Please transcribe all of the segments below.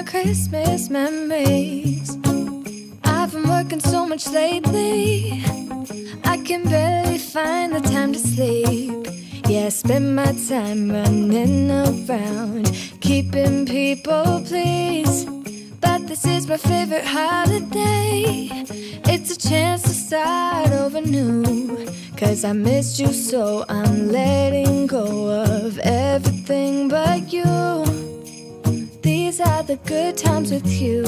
Christmas memories. I've been working so much lately, I can barely find the time to sleep. Yeah, I spend my time running around, keeping people pleased. But this is my favorite holiday. It's a chance to start over new. 'Cause I missed you so I'm letting go of everything but you. These are the good times with you.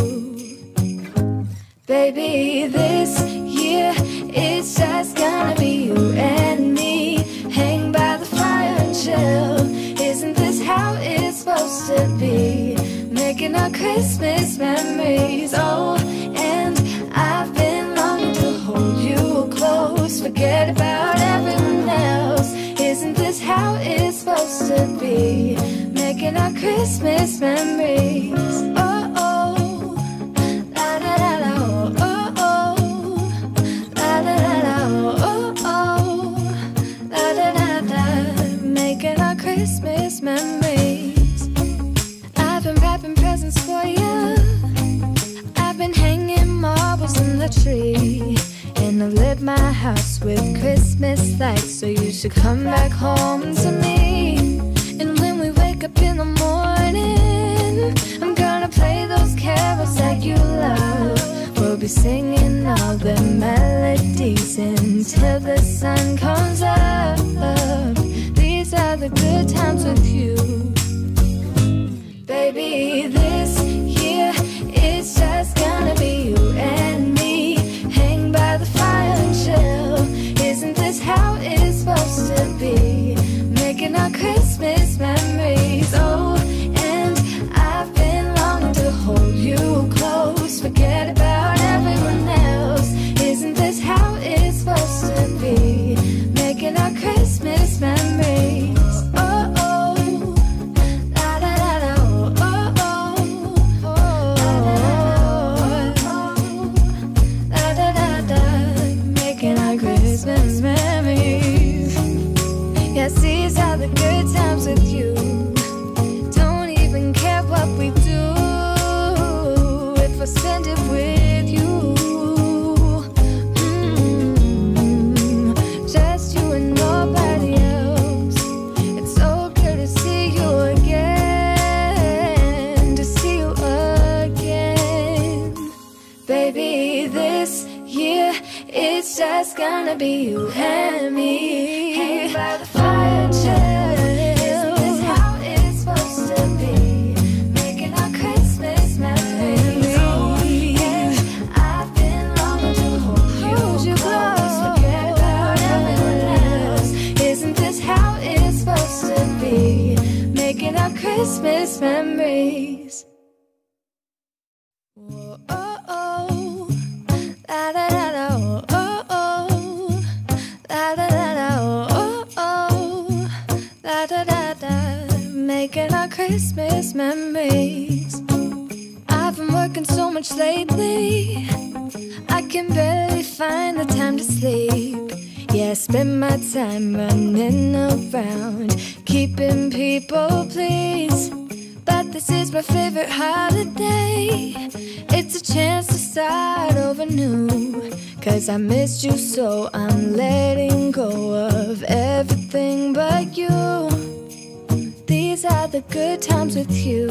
Baby, this year it's just gonna be you and me. Hang by the fire and chill. Isn't this how it's supposed to be? Making our Christmas memories. Oh, and I've been longing to hold you close. Forget about everyone else. Isn't this how it's supposed to be? Making our Christmas memories. Oh, oh, la da da da, oh, oh, la da da da, oh, oh, la da da da. Making our Christmas memories. I've been wrapping presents for you. I've been hanging marbles in the tree. And I've lit my house with Christmas lights. So you should come back home to me. And when we wake up in the morning, I'm gonna play those carols that you love. We'll be singing all the melodies until the sun comes up. These are the good times with you. Baby, this year it's just gonna be you and me. Hang by the fire and chill. Isn't this how it's supposed to be? Making our Christmas memories. Oh, and I've been longing to hold you close. Forget about everyone else. Isn't this how it's supposed to be? Making our Christmas memories. Oh, oh, la da da da, oh, oh, la da da da. Making our Christmas memories. Yes, these are the good times with you. Don't even care what we do if I spend it with you. Just you and nobody else. It's so good to see you again, to see you again. Baby, this year it's just gonna be you and me. Hang by the fire and chill. Isn't this how it's supposed to be? Making our Christmas memories. Oh, and I've been longing to hold you close. Forget about everyone else. Isn't this how it's supposed to be? Making our Christmas memories. Whoa, oh, oh, la da da da, oh, oh, la da da da, oh, oh, la da da da. Making our Christmas memories. I've been working so much lately, I can barely find the time to sleep. Yeah, I spend my time running around, keeping people pleased. But this is my favorite holiday. It's a chance to start over new. 'Cause I missed you so I'm letting go of everything but you. These are the good times with you.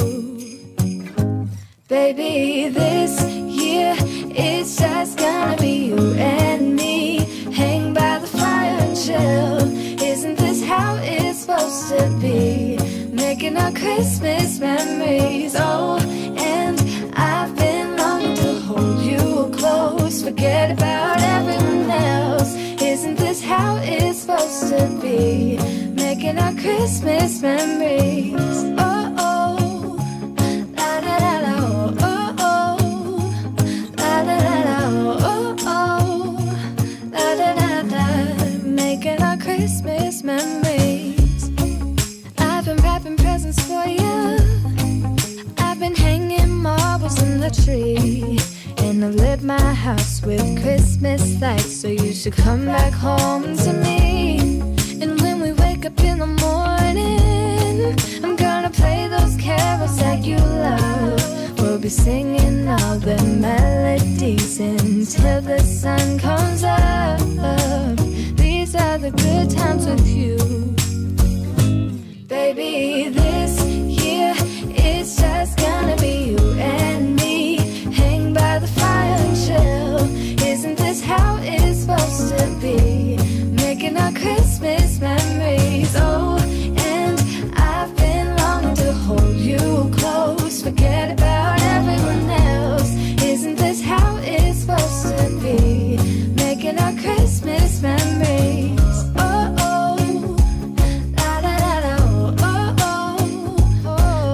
Baby, this year it's just gonna be you and me. Hang by the fire and chill. Isn't this how it's supposed to be? Making our Christmas memories. Oh, and I've been longing to hold you close. Forget about everyone else. Isn't this how it's supposed to be? Making our Christmas memories. Oh, oh, la da da da, oh, oh, la da da da, oh, oh, la da da da. Making our Christmas memories. I've been wrapping presents for you. I've been hanging marbles in the tree. And I've lit my house with Christmas lights. So you should come back home to me. And when we wake up in the morning, I'm gonna play those carols that you love. We'll be be singing all the melodies until the sun comes up. These are the good times with you. Baby, this year it's just gonna be you and me. Hang by the fire and chill. Isn't this how it's supposed to be? Making our Christmas memories. Oh, and I've been longing to hold you close. Forget about everyone else. Isn't this how it's supposed to be? Making our Christmas memories. Oh, oh, la da da da, oh, oh, oh,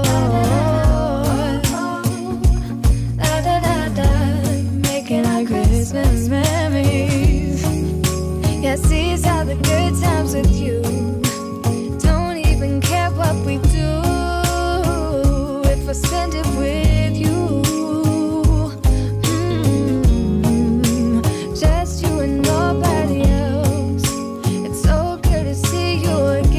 la da da da, making our Christmas memories. Yes, these are the good times with you. Don't even care what we do if I spend it with you. Just you and nobody else. It's so good to see you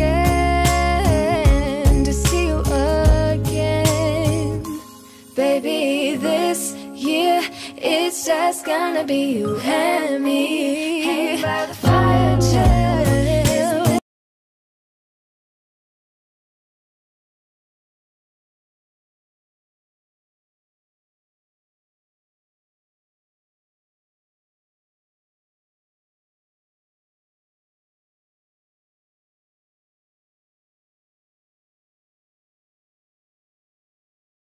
again, to see you again. Baby, this year it's just gonna be you and me. Hang by the